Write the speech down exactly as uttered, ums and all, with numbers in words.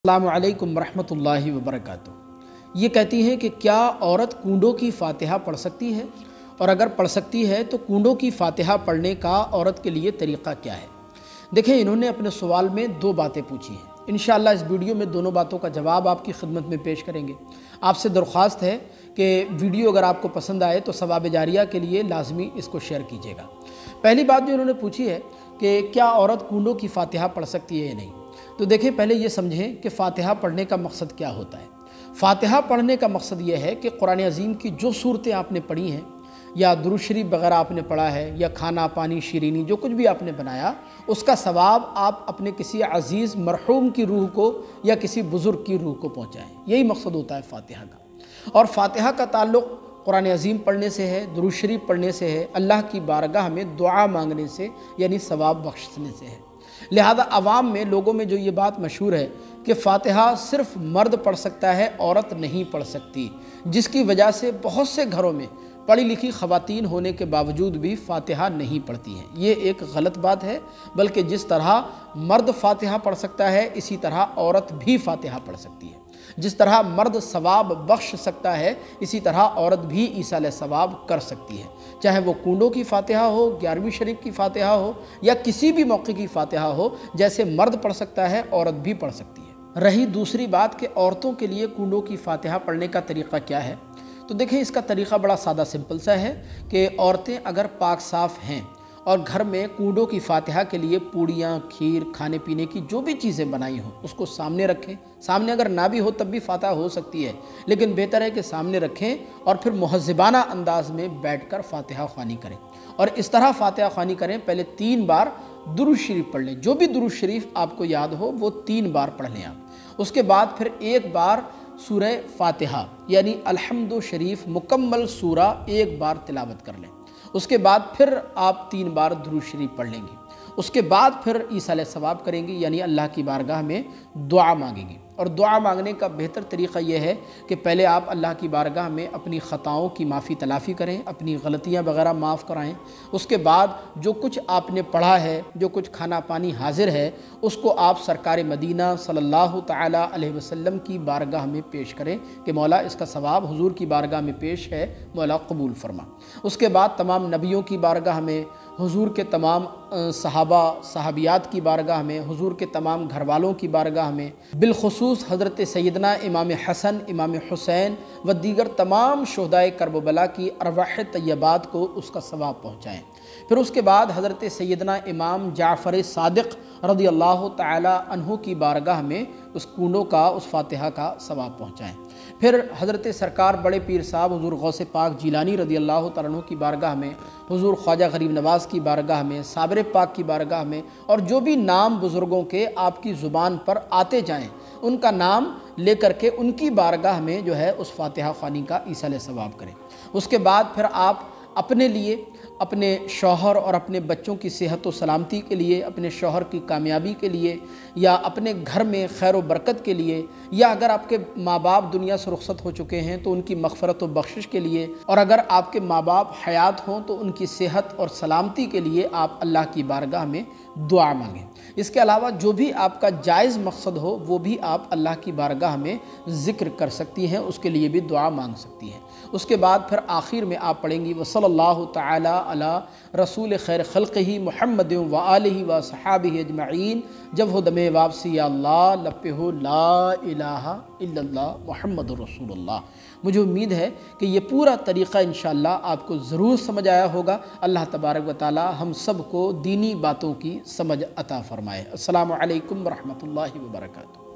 अस्सलामु अलैकुम रहमतुल्लाहि व बरकातुहू। ये कहती हैं कि क्या औरत कूंडों की फ़ातिहा पढ़ सकती है, और अगर पढ़ सकती है तो कूंडों की फ़ातिहा पढ़ने का औरत के लिए तरीक़ा क्या है। देखें, इन्होंने अपने सवाल में दो बातें पूछी हैं। इंशाअल्लाह इस वीडियो में दोनों बातों का जवाब आपकी खिदमत में पेश करेंगे। आपसे दरख्वास्त है कि वीडियो अगर आपको पसंद आए तो सवाब जारिया के लिए लाजमी इसको शेयर कीजिएगा। पहली बात जो इन्होंने पूछी है कि क्या औरत कूंडों की फ़ातिहा पढ़ सकती है या नहीं, तो देखें, पहले ये समझें कि फ़ातिहा पढ़ने का मकसद क्या होता है। फ़ातिहा पढ़ने का मकसद ये है कि कुरान अज़ीम की जो सूरतें आपने पढ़ी हैं, या दुरूद शरीफ वगैरह आपने पढ़ा है, या खाना पानी शीरीनी जो कुछ भी आपने बनाया, उसका सवाब आप अपने किसी अज़ीज़ मरहूम की रूह को या किसी बुज़ुर्ग की रूह को पहुँचाएँ। यही मकसद होता है फ़ातिहा का। और फ़ातिहा का ताल्लुक़ कुरान अज़ीम पढ़ने से है, दुरूद शरीफ पढ़ने से है, अल्लाह की बारगाह में दुआ मांगने से यानी सवाब बख्शने से है। लिहाजा अवाम में, लोगों में जो ये बात मशहूर है कि फ़ातिहा सिर्फ़ मर्द पढ़ सकता है, औरत नहीं पढ़ सकती, जिसकी वजह से बहुत से घरों में पढ़ी लिखी ख़वातीन होने के बावजूद भी फ़ातिहा नहीं पढ़ती हैं। ये एक गलत बात है, बल्कि जिस तरह मर्द फ़ातिहा पढ़ सकता है, इसी तरह औरत भी फ़ातिहा पढ़ सकती है। जिस तरह मर्द सवाब बख्श सकता है, इसी तरह औरत भी ईसाल सवाब कर सकती है, चाहे वो कूंडों की फ़ातिहा हो, ग्यारहवीं शरीफ की फ़ातिहा हो, या किसी भी मौके की फ़ातिहा हो। जैसे मर्द पढ़ सकता है, औरत भी पढ़ सकती है। रही दूसरी बात कि औरतों के लिए कूंडों की फ़ातिहा पढ़ने का तरीक़ा क्या है, तो देखें, इसका तरीक़ा बड़ा सादा सिंपल सा है कि औरतें अगर पाक साफ़ हैं और घर में कूंडों की फ़ातिहा के लिए पूड़ियाँ, खीर, खाने पीने की जो भी चीज़ें बनाई हों उसको सामने रखें। सामने अगर ना भी हो तब भी फ़ातिहा हो सकती है, लेकिन बेहतर है कि सामने रखें और फिर मुहज़्ज़बाना अंदाज़ में बैठकर फ़ातिहा ख़्वानी करें। और इस तरह फ़ातिहा ख़्वानी करें, पहले तीन बार दुरूद शरीफ पढ़ लें। जो भी दुरूद शरीफ आपको याद हो वो तीन बार पढ़ लें आप। उसके बाद फिर एक बार सूरह फ़ातिहा यानी अल्हम्दु शरीफ मुकम्मल सूरा एक बार तिलावत कर लें। उसके बाद फिर आप तीन बार दुरूद शरीफ पढ़ लेंगे। उसके बाद फिर ईसाल सवाब करेंगी, यानी अल्लाह की बारगाह में दुआ मांगेंगी। और दुआ मांगने का बेहतर तरीक़ा यह है कि पहले आप अल्लाह की बारगाह में अपनी ख़ताओं की माफ़ी तलाफ़ी करें, अपनी गलतियाँ वगैरह माफ़ कराएं। उसके बाद जो कुछ आपने पढ़ा है, जो कुछ खाना पानी हाजिर है, उसको आप सरकार मदीना सल्लल्लाहु तआला अलैहि वसल्लम की बारगाह में पेश करें कि मौला इसका सवाब हुजूर की बारगाह में पेश है, मौला कबूल फरमा। उसके बाद तमाम नबियों की बारगाह में, हुजूर के तमाम सहाबा सहाबियात की बारगाह में, हुजूर के तमाम घर वालों की बारगाह में, बिलखुसूस हज़रत सैयदना इमाम हसन, इमाम हुसैन व दीगर तमाम शुहदाए करबला की अरवाह तय्यबात को उसका सवाब पहुँचाएँ। फिर उसके बाद हज़रत सैयदना इमाम जाफ़र सादिक़ रज़ी अल्लाह तआला अन्हु की बारगाह में उस कूंडों का, उस फ़ातिहा का सवाब पहुँचाएँ। फिर हज़रत सरकार बड़े पीर साहब हुजूर गौसे पाक जिलानी रज़ी अल्लाह तआला अन्हु की बारगाह में, हुजूर ख्वाजा गरीब नवाज़ की बारगाह में, साबिर पाक की बारगाह में, और जो भी नाम बुज़ुर्गों के आपकी ज़ुबान पर आते जाएँ उनका नाम लेकर के उनकी बारगाह में जो है उस फ़ातिहा ख़्वानी का ईसाल सवाब करें। उसके बाद फिर आप अपने लिए, अपने शौहर और अपने बच्चों की सेहत व सलामती के लिए, अपने शौहर की कामयाबी के लिए, या अपने घर में खैर व बरकत के लिए, या अगर आपके माँ बाप दुनिया से रुखसत हो चुके हैं तो उनकी मग़फ़रत व बख्शिश के लिए, और अगर आपके माँ बाप हयात हों तो उनकी सेहत और सलामती के लिए आप अल्लाह की बारगाह में दुआ मांगें। इसके अलावा जो भी आपका जायज़ मकसद हो वो भी आप अल्लाह की बारगाह में ज़िक्र कर सकती हैं, उसके लिए भी दुआ मांग सकती हैं। उसके बाद फिर आखिर में आप पढ़ेंगी व सल्लल्लाहु तआला अला रसूल खैर खल्क़िही मुहम्मद व आलिही व सहाबिही अजमईन। जब हो दमे वापसी या अल्लाह लपे हो ला इलाहा इल्लल्लाह मुहम्मदुर रसूलुल्लाह। मुझे उम्मीद है कि ये पूरा तरीक़ा इंशाअल्लाह आपको ज़रूर समझ आया होगा। अल्लाह तबारक व तआला हम सब को दीनी बातों की समझ अता फ़रमाए। अस्सलामु अलैकुम व रहमतुल्लाहि व बरकातुहू।